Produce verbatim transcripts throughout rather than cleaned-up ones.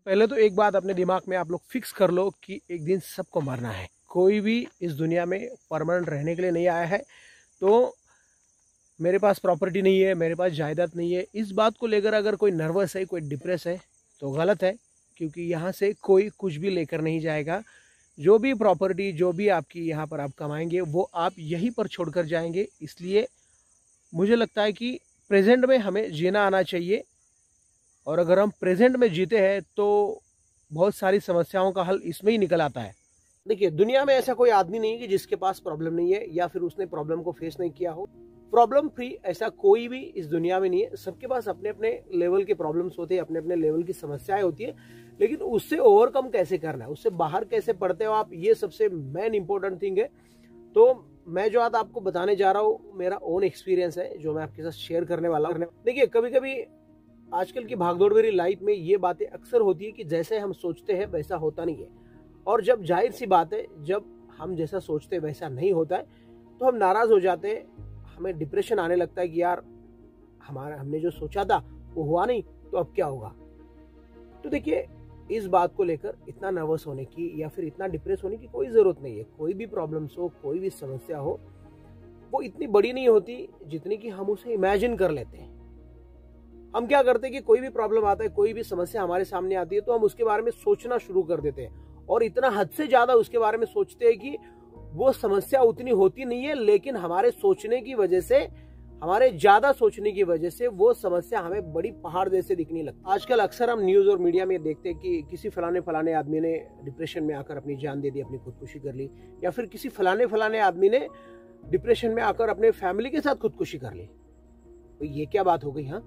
पहले तो एक बात अपने दिमाग में आप लोग फिक्स कर लो कि एक दिन सबको मरना है। कोई भी इस दुनिया में परमानेंट रहने के लिए नहीं आया है। तो मेरे पास प्रॉपर्टी नहीं है, मेरे पास जायदाद नहीं है, इस बात को लेकर अगर कोई नर्वस है, कोई डिप्रेस है तो गलत है, क्योंकि यहाँ से कोई कुछ भी लेकर नहीं जाएगा। जो भी प्रॉपर्टी, जो भी आपकी यहाँ पर आप कमाएंगे वो आप यहीं पर छोड़कर जाएंगे। इसलिए मुझे लगता है कि प्रेजेंट में हमें जीना आना चाहिए, और अगर हम प्रेजेंट में जीते हैं तो बहुत सारी समस्याओं का हल इसमें ही निकल आता है। देखिए, दुनिया में ऐसा कोई आदमी नहीं है कि जिसके पास प्रॉब्लम नहीं है या फिर उसने प्रॉब्लम को फेस नहीं किया हो। प्रॉब्लम फ्री ऐसा कोई भी इस दुनिया में नहीं है। सबके पास अपने अपने लेवल के प्रॉब्लम्स होते हैं, अपने अपने लेवल की समस्याएं होती है, लेकिन उससे ओवरकम कैसे करना है, उससे बाहर कैसे पड़ते हो आप, ये सबसे मेन इंपॉर्टेंट थिंग है। तो मैं जो आज आपको बताने जा रहा हूँ मेरा ओन एक्सपीरियंस है, जो मैं आपके साथ शेयर करने वाला हूँ। देखिए, कभी कभी आजकल की भागदौड़ भरी लाइफ में ये बातें अक्सर होती है कि जैसे हम सोचते हैं वैसा होता नहीं है। और जब जाहिर सी बात है, जब हम जैसा सोचते हैं वैसा नहीं होता है तो हम नाराज हो जाते हैं, हमें डिप्रेशन आने लगता है कि यार हमारा हमने जो सोचा था वो हुआ नहीं, तो अब क्या होगा। तो देखिए, इस बात को लेकर इतना नर्वस होने की या फिर इतना डिप्रेस होने की कोई जरूरत नहीं है। कोई भी प्रॉब्लम्स हो, कोई भी समस्या हो, वो इतनी बड़ी नहीं होती जितनी कि हम उसे इमेजिन कर लेते हैं। हम क्या करते हैं कि कोई भी प्रॉब्लम आता है, कोई भी समस्या हमारे सामने आती है तो हम उसके बारे में सोचना शुरू कर देते हैं, और इतना हद से ज्यादा उसके बारे में सोचते हैं कि वो समस्या उतनी होती नहीं है, लेकिन हमारे सोचने की वजह से, हमारे ज्यादा सोचने की वजह से वो समस्या हमें बड़ी पहाड़ जैसे दिखने लगती है। आजकल अक्सर हम न्यूज और मीडिया में देखते हैं कि किसी फलाने फलाने आदमी ने डिप्रेशन में आकर अपनी जान दे दी, अपनी खुदकुशी कर ली, या फिर किसी फलाने फलाने आदमी ने डिप्रेशन में आकर अपने फैमिली के साथ खुदकुशी कर ली। तो ये क्या बात हो गई। हाँ,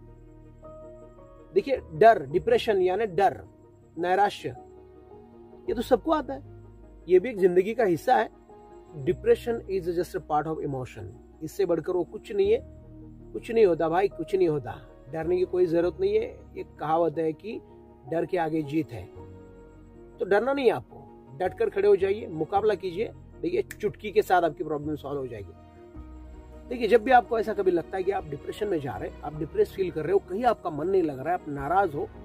देखिए, डर, डिप्रेशन यानी डर, नैराश्य, ये तो सबको आता है, ये भी एक जिंदगी का हिस्सा है। Depression is just a part of emotion. इससे बढ़कर वो कुछ नहीं है। कुछ नहीं होता भाई, कुछ नहीं होता। डरने की कोई जरूरत नहीं है। एक कहावत है कि डर के आगे जीत है। तो डरना नहीं है आपको, डट कर खड़े हो जाइए, मुकाबला कीजिए। देखिए, चुटकी के साथ आपकी प्रॉब्लम सॉल्व हो जाएगी। देखिए, जब भी आपको ऐसा कभी लगता है कि आप डिप्रेशन में जा रहे हैं, आप डिप्रेस फील कर रहे हो, कहीं आपका मन नहीं लग रहा है, आप नाराज हो,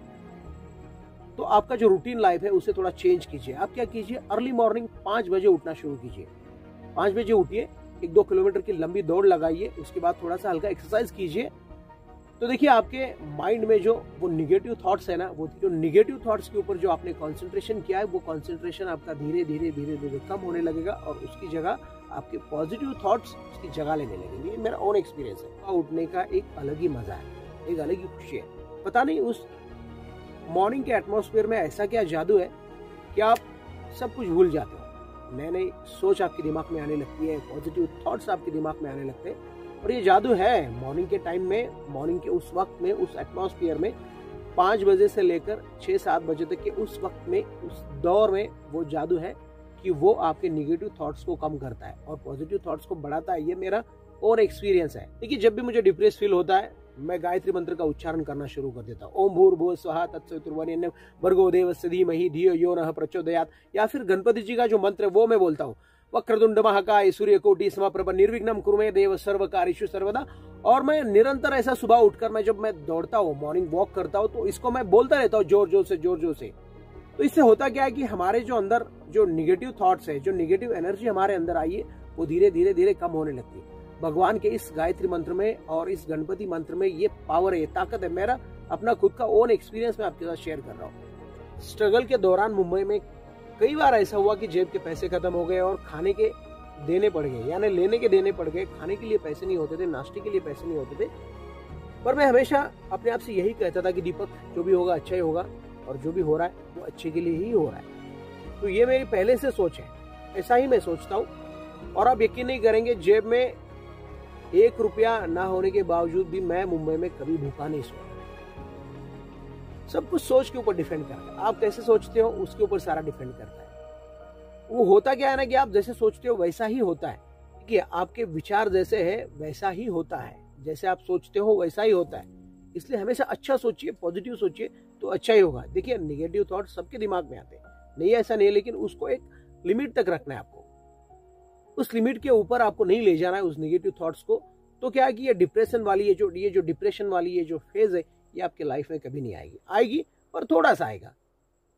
तो आपका जो रूटीन लाइफ है उसे थोड़ा चेंज कीजिए। आप क्या कीजिए, अर्ली मॉर्निंग पाँच बजे उठना शुरू कीजिए। पाँच बजे उठिए, एक दो किलोमीटर की लंबी दौड़ लगाइए, उसके बाद थोड़ा सा हल्का एक्सरसाइज कीजिए। तो देखिए, आपके माइंड में जो वो निगेटिव थॉट्स है ना, वो जो निगेटिव थॉट्स के ऊपर जो आपने कंसंट्रेशन किया है, वो कंसंट्रेशन आपका धीरे धीरे धीरे धीरे कम होने लगेगा, और उसकी जगह आपके पॉजिटिव थॉट्स उसकी जगह लेने लगेंगे। ये मेरा ओन एक्सपीरियंस है। उठने का एक अलग ही मजा है, एक अलग ही खुशी है। पता नहीं उस मॉर्निंग के एटमॉस्फेयर में ऐसा क्या जादू है कि आप सब कुछ भूल जाते हो। नई नई सोच आपके दिमाग में आने लगती है, पॉजिटिव थॉट्स आपके दिमाग में आने लगते हैं। और ये जादू है मॉर्निंग के टाइम में, मॉर्निंग के उस वक्त में, उस एटमॉस्फेयर में, पाँच बजे से लेकर छः सात बजे तक के उस वक्त में, उस दौर में वो जादू है कि वो आपके निगेटिव थॉट्स को कम करता है और पॉजिटिव थॉट्स को बढ़ाता है। ये मेरा और एक्सपीरियंस है। देखिए, जब भी मुझे डिप्रेस फील होता है, मैं गायत्री मंत्र का उच्चारण करना शुरू कर देता हूँ। ओम भूर्भुवः स्वः तत्सवितुर्वरेण्यं भर्गो देवस्य धीमहि धियो यो नः प्रचोदयात्। या फिर गणपति जी का जो मंत्र है वो मैं बोलता हूँ, वक्रतुंड महाकाय सूर्यकोटि समप्रभ निर्विघ्नं कुरु मे देव सर्वकार्येषु सर्वदा। और मैं निरंतर ऐसा सुबह उठकर, मैं जब मैं दौड़ता हूँ, मॉर्निंग वॉक करता हूँ, तो इसको मैं बोलता रहता हूँ जोर जोर से, जोर जोर से। तो इससे होता क्या है कि हमारे जो अंदर जो निगेटिव थॉट्स है, जो निगेटिव एनर्जी हमारे अंदर आई है, वो धीरे धीरे धीरे कम होने लगती है। भगवान के इस गायत्री मंत्र में और इस गणपति मंत्र में ये पावर है, ये ताकत है। मेरा अपना खुद का ओन एक्सपीरियंस मैं आपके साथ शेयर कर रहा हूँ। स्ट्रगल के दौरान मुंबई में कई बार ऐसा हुआ कि जेब के पैसे खत्म हो गए और खाने के देने पड़ गए, यानी लेने के देने पड़ गए। खाने के लिए पैसे नहीं होते थे, नाश्ते के लिए पैसे नहीं होते थे। पर मैं हमेशा अपने आप से यही कहता था कि दीपक, जो भी होगा अच्छा ही होगा, और जो भी हो रहा है वो अच्छे के लिए ही हो रहा है। तो ये मेरी पहले से सोच है, ऐसा ही मैं सोचता हूँ। और आप यकीन नहीं करेंगे, जेब में एक रुपया ना होने के बावजूद भी मैं मुंबई में कभी भूखा नहीं सोया। सब कुछ सोच के ऊपर डिपेंड करता है। आप कैसे सोचते हो उसके ऊपर सारा डिपेंड करता है। वो होता क्या है ना कि आप जैसे सोचते हो वैसा ही होता है, कि आपके विचार जैसे है वैसा ही होता है, जैसे आप सोचते हो वैसा ही होता है। इसलिए हमेशा अच्छा सोचिए, पॉजिटिव सोचिए, तो अच्छा ही होगा। देखिए, निगेटिव थॉट सबके दिमाग में आते हैं, नहीं ऐसा नहीं है, लेकिन उसको एक लिमिट तक रखना है आपको। उस लिमिट के ऊपर आपको नहीं ले जाना है उस निगेटिव थॉट्स को। तो क्या है कि ये डिप्रेशन वाली ये जो ये जो डिप्रेशन वाली ये जो फेज है, ये आपके लाइफ में कभी नहीं आएगी। आएगी पर थोड़ा सा आएगा,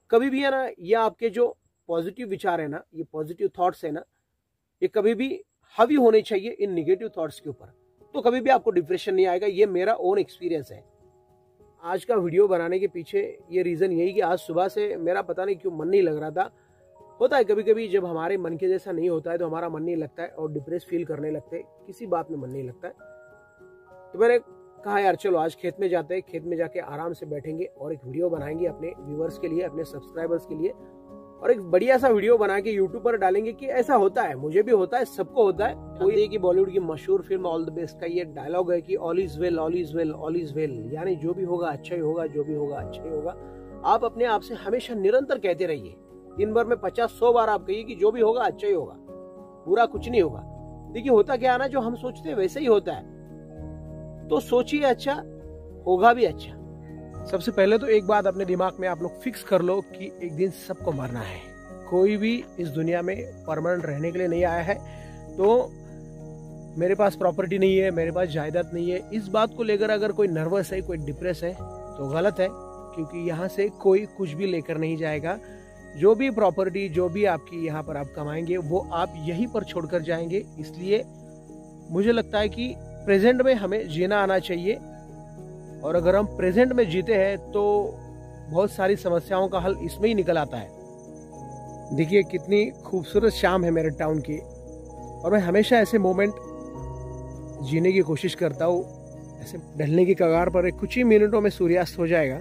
कभी भी है ना, ये आपके जो पॉजिटिव विचार है ना, ये पॉजिटिव थॉट्स है ना, ये कभी भी हावी होने चाहिए इन निगेटिव थॉट्स के ऊपर, तो कभी भी आपको डिप्रेशन नहीं आएगा। ये मेरा ओन एक्सपीरियंस है। आज का वीडियो बनाने के पीछे ये रीज़न यही कि आज सुबह से मेरा पता नहीं क्यों मन नहीं लग रहा था। होता है कभी कभी जब हमारे मन के जैसा नहीं होता है तो हमारा मन नहीं लगता है और डिप्रेस फील करने लगते हैं, किसी बात में मन नहीं लगता है। तो मैंने कहा यार चलो आज खेत में जाते हैं, खेत में जाके आराम से बैठेंगे और एक वीडियो बनाएंगे अपने व्यूअर्स के लिए, अपने सब्सक्राइबर्स के लिए, और एक बढ़िया सा वीडियो बना के यूट्यूब पर डालेंगे कि ऐसा होता है, मुझे भी होता है, सबको होता है। कोई कि बॉलीवुड की मशहूर फिल्म ऑल द बेस्ट का ये डायलॉग है कि all is well, all is well, all is well, यानी जो भी होगा अच्छा ही होगा, जो भी होगा अच्छा ही होगा। आप अपने आप से हमेशा निरंतर कहते रहिए, दिन भर में पचास सौ बार आप कहिए कि जो भी होगा अच्छा ही होगा, बुरा कुछ नहीं होगा। देखिए होता क्या है ना, जो हम सोचते हैं वैसे ही होता है, तो सोचिए अच्छा, होगा भी अच्छा। सबसे पहले तो एक बात अपने दिमाग में आप लोग फिक्स कर लो कि एक दिन सबको मरना है। कोई भी इस दुनिया में परमानेंट रहने के लिए नहीं आया है। तो मेरे पास प्रॉपर्टी नहीं है, मेरे पास जायदाद नहीं है, इस बात को लेकर अगर कोई नर्वस है, कोई डिप्रेस है तो गलत है, क्योंकि यहाँ से कोई कुछ भी लेकर नहीं जाएगा। जो भी प्रॉपर्टी, जो भी आपकी यहाँ पर आप कमाएंगे वो आप यहीं पर छोड़कर जाएंगे। इसलिए मुझे लगता है कि प्रेजेंट में हमें जीना आना चाहिए, और अगर हम प्रेजेंट में जीते हैं तो बहुत सारी समस्याओं का हल इसमें ही निकल आता है। देखिए कितनी खूबसूरत शाम है मेरे टाउन की, और मैं हमेशा ऐसे मोमेंट जीने की कोशिश करता हूँ। ऐसे ढलने की कगार पर कुछ ही मिनटों में सूर्यास्त हो जाएगा,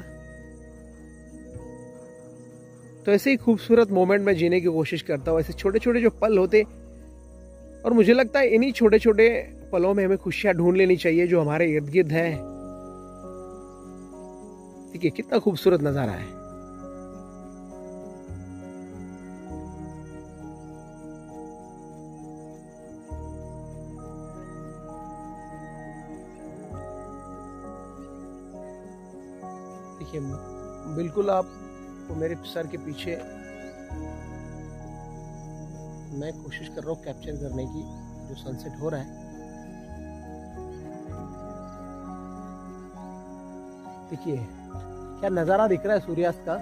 तो ऐसे ही खूबसूरत मोमेंट में जीने की कोशिश करता हूँ। ऐसे छोटे छोटे जो पल होते, और मुझे लगता है इन्हीं छोटे छोटे पलों में हमें खुशियां ढूंढ लेनी चाहिए जो हमारे इर्द गिर्द है। देखिए कितना खूबसूरत नजारा है। देखिए बिल्कुल आप तो मेरे सर के पीछे मैं कोशिश कर रहा हूँ कैप्चर करने की जो सनसेट हो रहा है। देखिए क्या नज़ारा दिख रहा है सूर्यास्त का।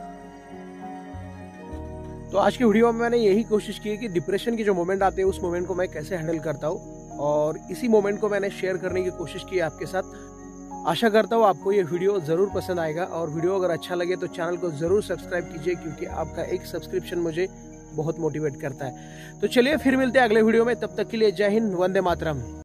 तो आज की वीडियो में मैंने यही कोशिश की है कि डिप्रेशन के जो मोमेंट आते हैं उस मोमेंट को मैं कैसे हैंडल करता हूँ, और इसी मोमेंट को मैंने शेयर करने की कोशिश की आपके साथ। आशा करता हूँ आपको ये वीडियो ज़रूर पसंद आएगा, और वीडियो अगर अच्छा लगे तो चैनल को ज़रूर सब्सक्राइब कीजिए, क्योंकि आपका एक सब्सक्रिप्शन मुझे बहुत मोटिवेट करता है। तो चलिए फिर मिलते हैं अगले वीडियो में, तब तक के लिए जय हिंद, वंदे मातरम।